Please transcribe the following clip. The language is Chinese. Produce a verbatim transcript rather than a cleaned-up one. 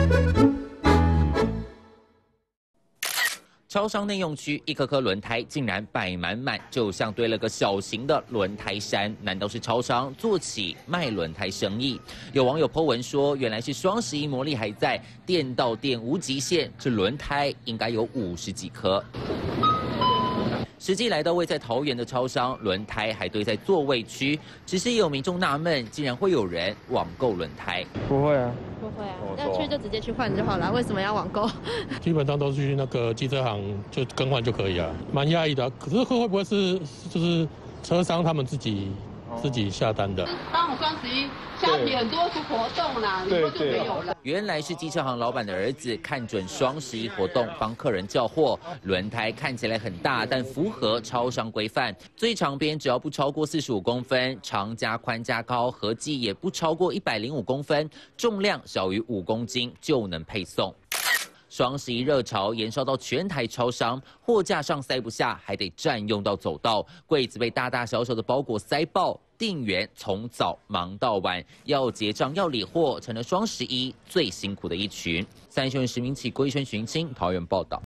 超商内用区一颗颗轮胎竟然摆满满，就像堆了个小型的轮胎山。难道是超商做起卖轮胎生意？有网友 po 文说，原来是双十一魔力还在，店到店无极限，这轮胎应该有五十几颗。 实际来到位在桃园的超商，轮胎还堆在座位区。只是也有民众纳闷，竟然会有人网购轮胎。 不会啊， 不会啊，要去就直接去换就好了，为什么要网购？ 基本上都是去那个机车行就更换就可以了，蛮压抑的。可是会会不会是就是车商他们自己自己下单的？ 刚好双十一，虾皮很多出活动啦，以后就没有了。 原来是机车行老板的儿子看准双十一活动，帮客人叫货。轮胎看起来很大，但符合超商规范，最长边只要不超过四十五公分，长加宽加高合计也不超过一百零五公分，重量小于五公斤就能配送。 双十一热潮延烧到全台超商，货架上塞不下，还得占用到走道，柜子被大大小小的包裹塞爆，店员从早忙到晚，要结账要理货，成了双十一最辛苦的一群。三立新闻石明启、郭一轩、寻清桃园报道。